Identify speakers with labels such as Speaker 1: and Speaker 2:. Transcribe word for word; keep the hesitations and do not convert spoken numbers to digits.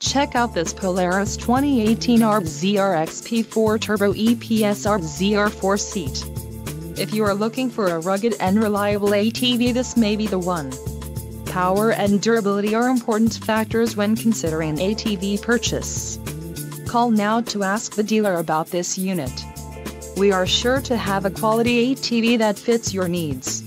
Speaker 1: Check out this Polaris twenty eighteen R Z R X P four Turbo E P S R Z R four seat. If you are looking for a rugged and reliable A T V, this may be the one. Power and durability are important factors when considering an A T V purchase. Call now to ask the dealer about this unit. We are sure to have a quality A T V that fits your needs.